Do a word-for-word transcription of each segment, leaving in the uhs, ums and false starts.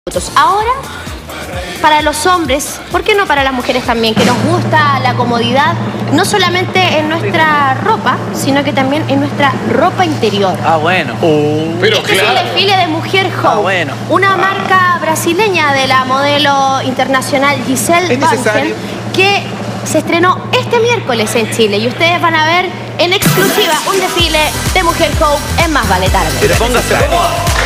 Ahora, para los hombres, ¿por qué no para las mujeres también? Que nos gusta la comodidad, no solamente en nuestra ropa, sino que también en nuestra ropa interior. Ah, bueno. Oh, pero este claro. es un desfile de Mujer Hope, Ah, bueno. una marca brasileña de la modelo internacional Giselle ¿Es Bündchen, necesario? que se estrenó este miércoles en Chile. Y ustedes van a ver en exclusiva un desfile de Mujer Hope en Más Vale Tarde. Pero póngase cómoda.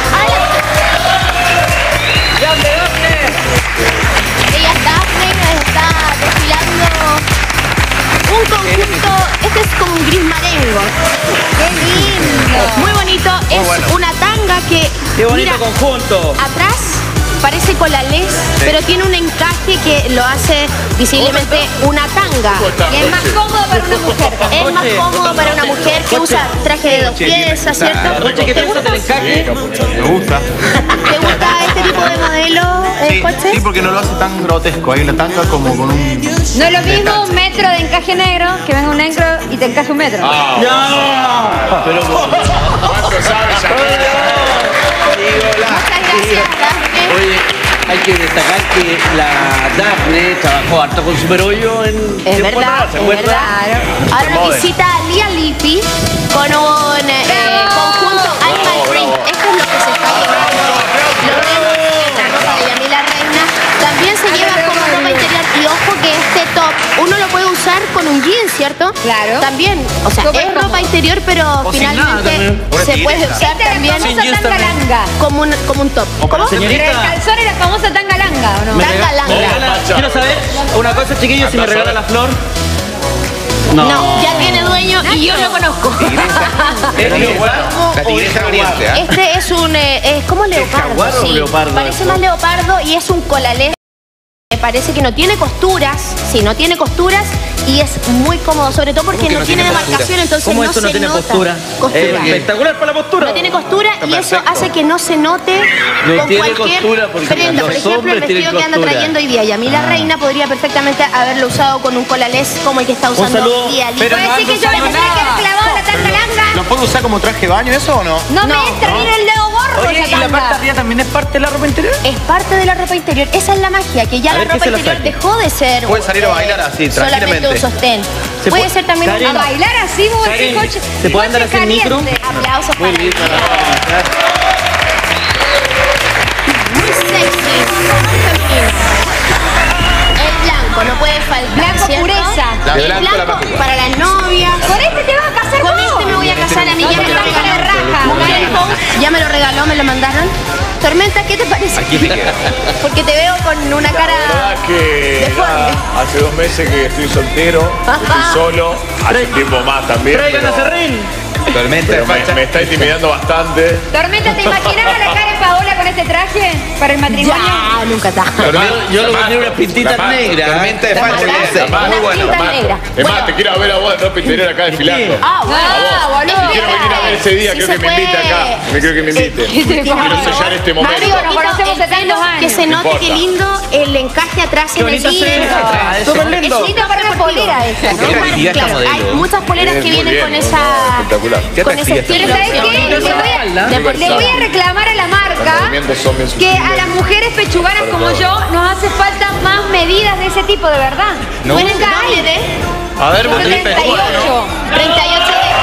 ¡Grande, grande! Ella es Daphne, está desfilando un conjunto, este es como un gris marengo. ¡Qué lindo! Muy bonito, Muy es bueno. una tanga que, ¡Qué bonito mira, conjunto! atrás parece colalés, pero tiene un encaje que lo hace visiblemente una tanga. Y es más cómodo para una mujer. Es más cómodo para una mujer que usa traje de dos piezas, ¿cierto? Coche, ¿qué ¿Te piensas gusta? del encaje? Me gusta. ¿Te gusta este tipo de modelo, eh, Sí, Coche? sí, porque no lo hace tan grotesco. Ahí la tanga como con un... No es lo mismo un metro de encaje negro que venga un negro y te encaje un metro. ¡No! Pero ¿Cuánto sabes, Muchas gracias, Daphne. oye, hay que destacar que la Daphne trabajó harto con Super Hoyo en Es temporada, verdad, ¿se es acuerda? verdad. Ahora nos Model. visita Lia Lippi con un eh, conjunto Animal Print. Esto es lo que se está llevando. Lo vemos en la ropa de Yamila Reina. También se lleva como ropa interior. Y ojo que este top uno lo puede usar con un jean, ¿cierto? Claro. También, o sea, Súper es ropa cómodo. interior, pero O sin nada finalmente también. Una se puede tigresa. usar Esta es también la Sin famosa jeans tanga también. langa. como un, como un top. ¿Cómo? Señorita. Pero el calzón es la famosa tanga langa, ¿o no? Me Tanga rega- langa. me regala- Quiero saber una cosa, chiquillos, si me regala la flor. No, ya tiene dueño y yo lo conozco. ¿Es bueno, la tigresa oriente, ¿eh? Este es un, eh, es como leopardo, jaguar o sí. leopardo Parece esto? más leopardo y es un colalés. Me parece que no tiene costuras, sí, no tiene costuras y es muy cómodo, sobre todo porque ¿Cómo que no, no tiene tiene demarcación, entonces ¿Cómo no esto no se tiene nota. postura? Costura. Eh, espectacular para la postura. No tiene costura y eso perfecto. hace que no se note No con tiene cualquier costura porque prenda. los Por ejemplo, el hombres vestido tienen que anda costura. trayendo hoy día Yamila Reina podría perfectamente haberlo usado con un colalés como el que está usando saludo. Lia Lippi. Pero ¿Puede no decir que ando yo le usando tendría que haber nada. clavado la tanga langa? ¿Lo puedo usar como traje de baño eso o no? No, No, me entra no. bien el dedo gordo Oye, esa ¿y la tanga. parte de arriba también es parte de la ropa interior? Es parte de la ropa interior, esa es la magia, que ya A la ver, ¿qué ropa se la interior saque? dejó de ser Puede salir a bailar así, solamente tranquilamente. un sostén. Se Puede puede- ser también Karen, un A bailar así, vos decís, Karen, coche. ¿se puede andar coche así en micro? caliente. aplausos Muy para lindo. ella. Muy sexy, muy femenino. El blanco no puede faltar, Blanco ¿cierto? pureza. La El blanco, la blanco mágica. para las novias. Con este te vas a casar Con vos. este me voy a casar a mí, ya me lo No te regaló. de raja. Mujer Hope, ya me lo regaló, me lo mandaron. Tormenta, ¿qué te parece? Aquí te queda. Porque te veo con una La cara verdad que deforme. nada, hace dos meses que estoy soltero, estoy solo, hace un tiempo más también, Traigan a pero, Serrín. Tormenta de pero me, facha. me está intimidando bastante. Tormenta, ¿te imaginabas la cara de Paola con este traje para el matrimonio? Ya, nunca está. Yo, yo lo ponía unas pintitas La más- negras. Tormenta de La facha. maldad. ese. Además, Una Muy bueno. tinta además, negra. es más, Bueno. te quiero ver a vos de ropa interior acá desfilando. Ah, bueno. Ah, boludo. Quiero venir a ver ese día, Sí creo se que me invite puede. acá. Me creo que me invite. Quiero sellar este momento. Amigo, nos conocemos setenta años. Que se No note importa. qué lindo el encaje atrás Qué en el bonita se ve. jean. Ah, Es súper lindo. lindo para una polera esa, ¿no? Qué creatividad esta Claro, modelo. hay muchas poleras Es que muy vienen bien, con ¿no? esa Espectacular. Qué con ese atractiva estilo. Pero ¿sabes qué? Le voy a- De Le voy a reclamar a la Los marca movimientos son bien que a sutiles. las mujeres pechuganas como yo nos hace falta más medidas de ese tipo, de verdad. No. Nunca hay. A ver, Yo Felipe. treinta y ocho. treinta y ocho de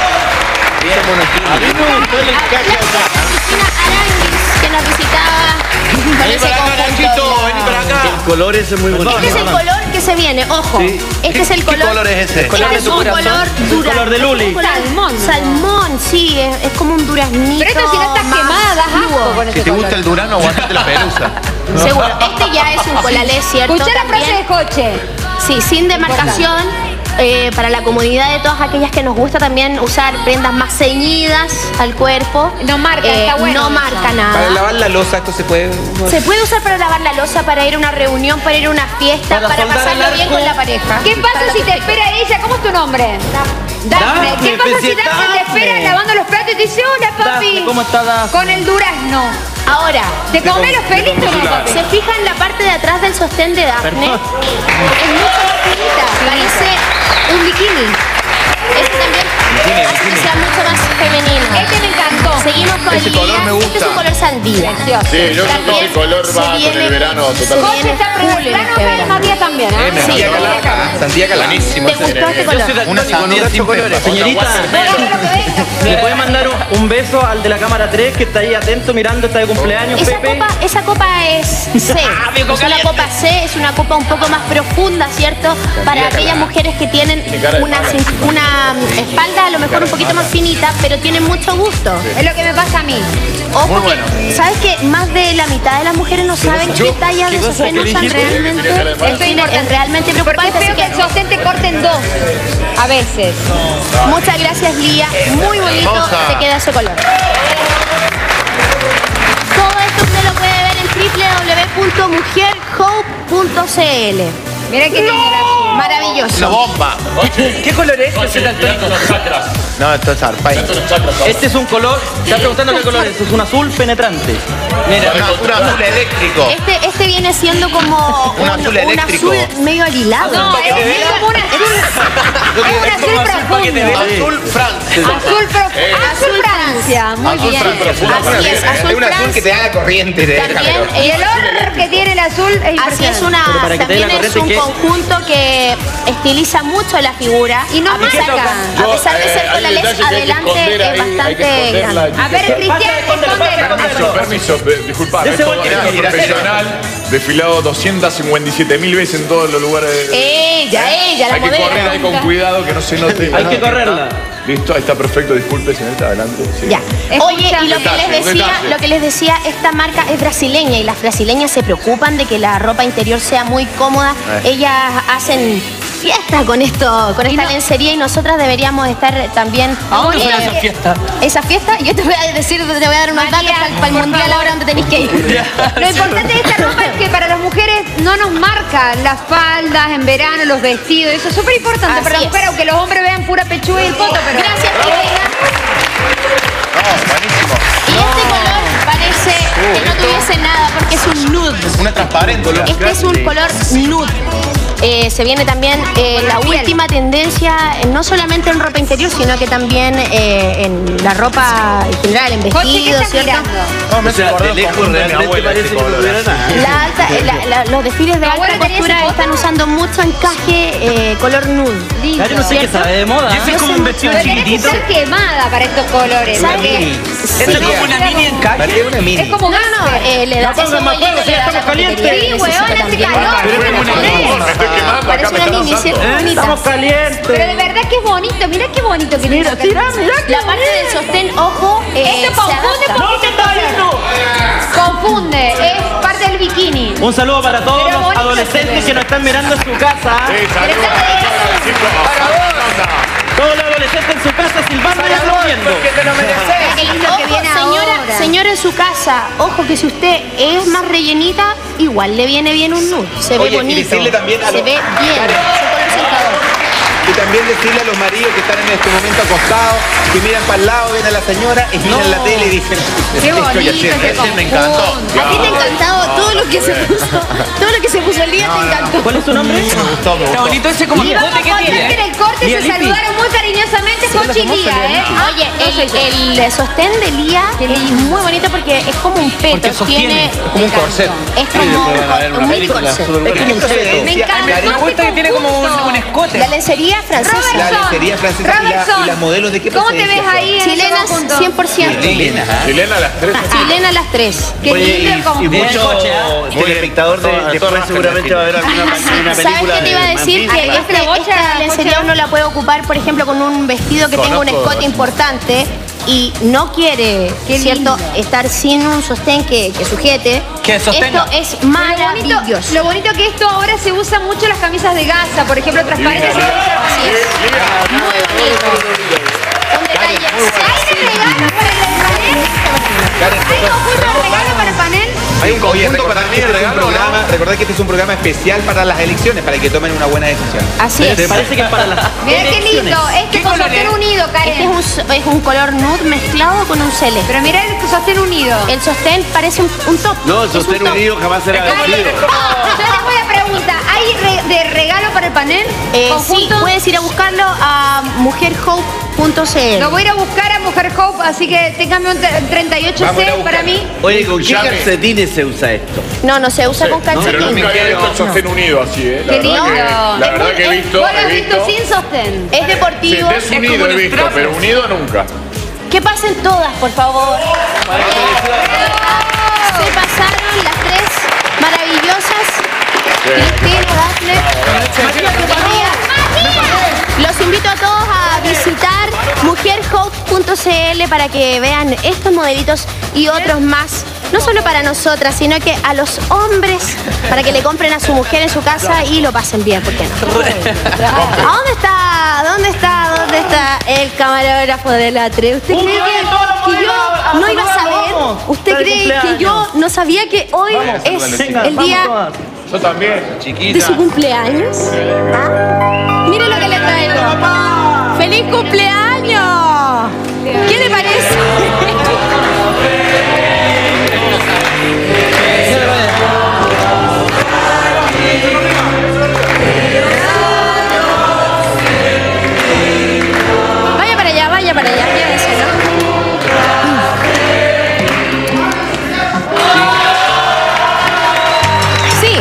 Bien, A mí me gustó el encaje acá. Cristina Aranguis, que nos visitaba con Vení ese para acá, conjunto. Nachito, vení para acá. El color ese es muy bonito. Este es el color que se viene, ojo. Sí. Este es el ¿Qué color. color es ese? Este color de es tu un corazón. color Es el durazno. color de Luli. Un color- Salmón. Salmón, sí, es, es como un duraznito. Pero esto si no estás más quemada, das asco fluo. con Si ese te gusta color. el Durano, aguantate la pelusa. Seguro. Este ya es un colalés, ¿cierto? Escuchá la frase de También. coche. Sí, sin demarcación. eh, para la comodidad de todas aquellas que nos gusta también usar prendas más ceñidas al cuerpo. No marca, Eh, está bueno No eso. marca nada. Para lavar la losa, esto se puede... Se puede usar para lavar la losa, para ir a una reunión, para ir a una fiesta, Para para, soldar pasarlo el bien arco. con la pareja. ¿Qué pasa si te espera ella? ¿Cómo es tu nombre? Daphne. Daphne, ¿Qué pasa si pensé Daphne te Daphne. espera lavando los platos y te dice, hola papi? Daphne, ¿cómo está Daphne? Con el durazno. Ahora, ¿Te comés los pelitos o no, papi? ¿se fijan la parte de atrás del sostén de Daphne? Perdón. Es mucho más finita, parece un bikini. Este también Bikini, Hace que bikini. sea mucho más femenino. Este me encantó. Seguimos con Ese Lía. color me Este es un gusta. color sandía. Precioso. Sí, yo creo que También ese color se va con viene- el verano se totalmente. viene Está full en plano este de verano. Matías también, Eh, ¿eh? me Sí. Santiago Calá. Santiago Calá. Buenísimo ¿Te ese gustó este nene. color? Una sandía sin colores. Señorita, ¿le puede mandar un, un beso al de la cámara tres que está ahí atento mirando, está de cumpleaños, Esa Pepe? copa, esa copa es C. Es una copa C, es una copa un poco más profunda, ¿cierto? Para aquellas mujeres que tienen una, cin- una mm, espalda a lo mejor un poquito más finita, pero tienen mucho gusto. Es lo que me pasa a mí. Ojo que, ¿sabes que más de la mitad de las mujeres no saben qué talla de sostén usan realmente? Esto es Es importante. realmente Porque preocupante, es así feo que el que sostén te corte en dos. A veces. muchas gracias, Lía. Muy bonito Vamos a- te queda ese color. Todo esto usted lo puede ver en w w w punto mujer hope punto c l. Mira qué lindo el azul. Una Maravilloso. bomba. ¿Qué color es ese daltónico? No, esto es arpa. Este es un color, está preguntando qué color es, es un azul penetrante. Mira, un azul eléctrico. Este, este viene siendo como Un azul eléctrico. azul medio alilado. No, es, es como un azul. Es un azul profundo. Azul Francia. Azul profundo. Azul Francia. Muy Azul bien. Francia. Así es, azul Es un azul Francia. que te da la corriente. te deja También, pero- Y el olor que tiene el azul es Así es impresionante. una, Pero para que te dé la también es corriente, un ¿qué? conjunto que estiliza mucho la figura. Y no a pesar, marca. a pesar de ser Yo, con la eh, hay lex detalles que hay que adelante esconder es ahí, hay que bastante esconder la grande. A ver, Cristian, escóndelo. Permiso, permiso, pe- disculpa, Ese esto vuelto, es mira, profesional, desfilado doscientas cincuenta y siete mil veces en todos los lugares. Ella, ella, la Hay que modelo. correr ahí con cuidado, que no se note. Hay que correrla. Listo, ahí está perfecto, disculpe, señorita, adelante. Sí. Ya. Oye, y lo que Detalle, les decía, detalle. lo que les decía, esta marca es brasileña y las brasileñas se preocupan de que la ropa interior sea muy cómoda. Ellas hacen fiesta con esto, con esta lencería y nosotras deberíamos estar también. ¿A dónde fue eh, esa fiesta? Esa fiesta, yo te voy a decir, te voy a dar unos datos María, para, para el por mundial favor. ahora donde tenéis que ir. Lo importante de esta ropa es que para las mujeres no nos marca las faldas en verano, los vestidos. Eso es súper importante Así para la es. mujer, aunque los hombres vean pura pechuga y el poto, pero... Gracias, Cristina. No, buenísimo. Y este color parece que no tuviese nada porque es un nude. Una transparente. Este es un color nude. Eh, se viene también eh, la piel. última tendencia, eh, no solamente en ropa interior, sino que también eh, en la ropa en general, en José, ¿qué vestidos, estás ¿cierto? mirando? No, me O sea, hace acordar de un lejos conjunto de mi realmente abuela, parece ese que no color. tuviera nada. La alta, la- la- los desfiles de abuela alta tenía costura esa están foto? usando mucho encaje eh, color nude. Lindo. Claro, no sé qué ¿Cierto? sabe de moda. Y ese es como un vestido Pero tenés que chiquitito. estar quemada para estos colores. ¿Sabes porque qué? Esto es como una mini encaje. Parecía una mini. Es como No, no, no, eh, le da Ya pongan más fuego, si ya estamos calientes. Sí, weón, hace calor. Pero es como una mini, me estoy quemando, acá Parece me una están mini, asando. ¿cierto? Bonita. Estamos calientes. Pero de verdad que es bonito. Mira qué bonito que Mira, tiene. tira, mira. La parte del sostén, ojo, eh, Esto se confunde adapta. No te está viendo. Confunde. Es parte del bikini. Un saludo para todos Pero los bonito se adolescentes ve. que nos están mirando en su casa. Sí, saludos a todos, chicos. Todos los adolescentes en su casa silbando y aplaudiendo. Qué lindo que Ojo, viene señora, ahora. señora en su casa, ojo que si usted es más rellenita, igual le viene bien un nude. Se ve Oye, y bonito. decirle también a se los- ve bien. Ese color centrador. Y también decirle a los maridos que están en este momento acostados, que miran para el lado, ven a la señora y miran la tele y dicen, Qué estoy bonito haciendo. ese Ese me encantó. conjunto. A ti te ha encantado todo lo que se puso, todo lo que se puso el día te encantó. ¿Cuál es tu nombre? Me gustó, me Está gustó. bonito ese como Y bigote vamos a que contar que en tiene. el corte Lía se Lippi. saludaron muy cariñosamente Jochi y Lía, ¿eh? Oye, No soy yo. el, el sostén de Lía es muy bonito porque es como un peto. Porque sostiene, tiene, como un corset. Es como después van a ver un, una un mini película corset. súper Es como un cheto. Me encanta. Me gusta que tiene como un, un escote. La lencería francesa. La lencería francesa y la- Robertson, y las modelos de qué ¿cómo te ves procedencia son? ahí? en ese Chilenas conjunto? cien por ciento. Chilena. Chilena a las tres. Chilena las tres. Qué lindo el conjunto. mucho telespectador de, de Torres seguramente va a ver alguna una ¿Sabes película qué te iba a de decir? Manfred. Que este, bocha, esta lencería bocha. uno la puede ocupar, por ejemplo, con un vestido que tenga un Conozco. escote importante y no quiere, Qué ¿cierto?, lindo. estar sin un sostén que, que sujete. Que sostenga. Esto es Lo bonito, maravilloso. lo bonito que esto ahora se usa mucho en las camisas de gasa, por ejemplo, transparentes. Así es. Muy bonito. Un detalle ¿Hay de regalo para el panel? Karen, ¿Hay conjunto de regalo para el panel? Hay un Oye, conjunto para recordad que este es un regalo, programa, recordad que este es un programa especial para las elecciones, para que tomen una buena decisión. Así es. Parece que es para las Mira qué elecciones. lindo. Este ¿Qué con color sostén es? unido, Este es Karen. un, es un color nude mezclado con un celeste. Pero mira el sostén unido. El sostén parece un, un top. No, el Es un sostén top. unido jamás será Karen, vestido. yo tengo una pregunta. ¿Hay re- de regalo para el panel? Eh, sí, ¿Conjunto? puedes ir a buscarlo a mujer hope punto c l. Lo voy a ir a buscar a Mujer Hope, así que téngame un tre- treinta y ocho Vamos a ir a C buscar. para mí. Oye, ¿con qué Escuchame. calcetines se usa esto? No, no se usa con Pero calcetines. nunca había visto el sostén unido así, ¿eh? La Qué verdad lindo. que, la Es verdad muy- que he es- visto, ¿Vos lo has he visto visto. sin sostén? Es Sí, deportivo. desunido he visto, pero unido nunca. Que pasen todas, por favor. Se pasaron las tres maravillosas. Cristina, Dafne. Los invito a todos a visitar mujer hope punto c l para que vean estos modelitos y otros más. No solo para nosotras, sino que a los hombres, para que le compren a su mujer en su casa y lo pasen bien, ¿por qué no? ¿A dónde está? ¿Dónde está? ¿Dónde está el camarógrafo de la tres? ¿Usted cree que, que yo no iba a saber? ¿Usted cree que yo no sabía que hoy es el día Yo también. de Chiquita. su cumpleaños? ¿Ah? Mire lo que le traigo. ¡Feliz cumpleaños! ¿Qué le parece? Vaya para allá, vaya para allá, lléveselo. Sí.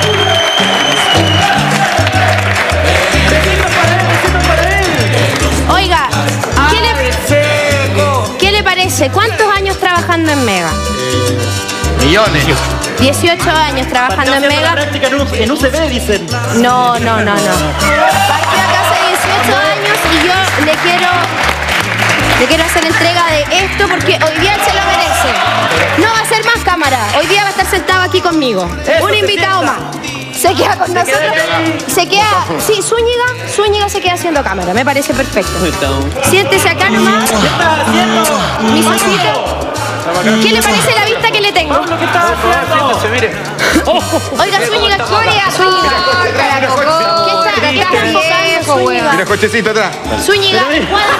Oiga, ¿qué le, ¿qué le parece? ¿Cuántos años trabajando en Mega? Millones. dieciocho años trabajando en Haciendo la Mega. práctica en, un, en U C B, dicen. No, no, no, no. Partí acá hace dieciocho años y yo le quiero, le quiero hacer entrega de esto porque hoy día él se lo merece. No va a ser más cámara. Hoy día va a estar sentado aquí conmigo. Eso, Un se invitado sienta. más. Se queda con nosotros. Se queda, sí, Zúñiga, Zúñiga se queda haciendo cámara. Me parece perfecto. Siéntese acá nomás. ¿Qué estás haciendo? Mi socito. ¿Qué le parece la vista que le tengo? Lo que estás haciendo. Siéntese, mire. Oiga, Zúñiga, Zúñiga, Zúñiga. ¿Qué está, qué está enfocando, Zúñiga? Mira, cochecito atrás. Zúñiga, ¿cuándo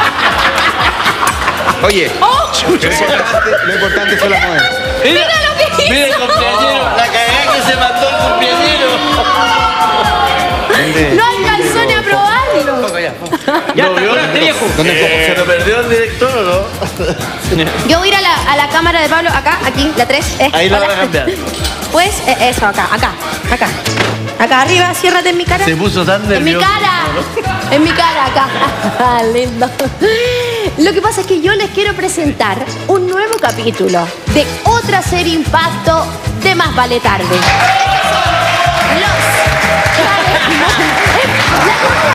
Oye, ¡Oh! lo importante, lo importante son las mujeres. Mira lo que hizo! Mira el cumpleañero, la cagada que se mandó el cumpleañero. ¿Dónde? No alcanzó ni a probarlo. Ya ¿No está, vio? espérate, viejo. ¿Dónde Se lo perdió el director, ¿o no? Yo voy a ir a la, a la cámara de Pablo, acá, aquí, la tres. Eh, Ahí la hola. van a cambiar. Pues, eh, eso, acá, acá, acá. Acá arriba, ciérrate en mi cara. Se puso tan En mi nervioso. cara. En mi cara, acá. Lindo. Lo que pasa es que yo les quiero presentar un nuevo capítulo de otra serie Impacto de Más Vale Tarde. Los